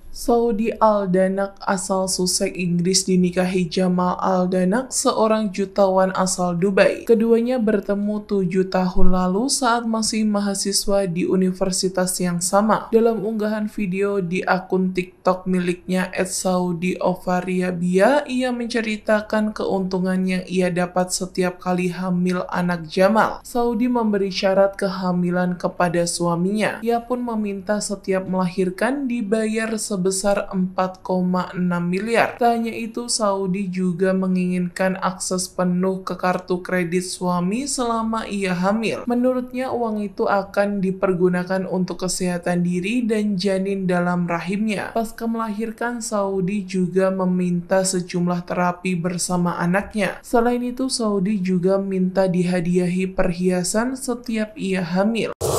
Saudi Al-Danak asal Sussex, Inggris dinikahi Jamal Al-Danak, seorang jutawan asal Dubai. Keduanya bertemu 7 tahun lalu saat masih mahasiswa di universitas yang sama. Dalam unggahan video di akun TikTok miliknya @SaudiOfariabia, ia menceritakan keuntungan yang ia dapat setiap kali hamil anak Jamal. Saudi memberi syarat kehamilan kepada suaminya. Ia pun meminta setiap melahirkan dibayar sebesar 4,6 miliar. Tak hanya itu, Saudi juga menginginkan akses penuh ke kartu kredit suami selama ia hamil. Menurutnya, uang itu akan dipergunakan untuk kesehatan diri dan janin dalam rahimnya. Pasca melahirkan, Saudi juga meminta sejumlah terapi bersama anaknya. Selain itu, Saudi juga minta dihadiahi perhiasan setiap ia hamil.